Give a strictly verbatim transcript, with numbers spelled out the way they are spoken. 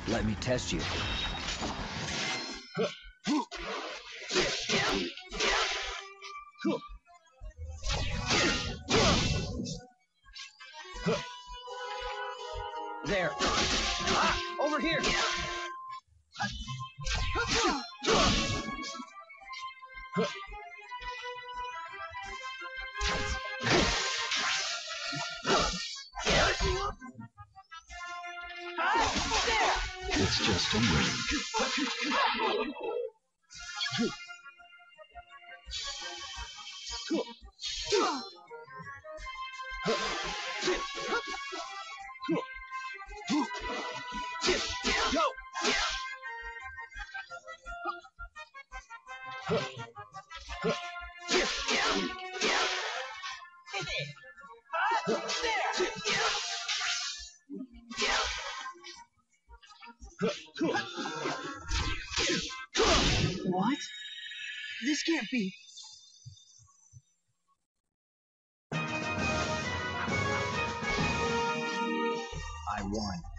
Let me test you. There. Ah, over here. It's just a win. What? This can't be. I won.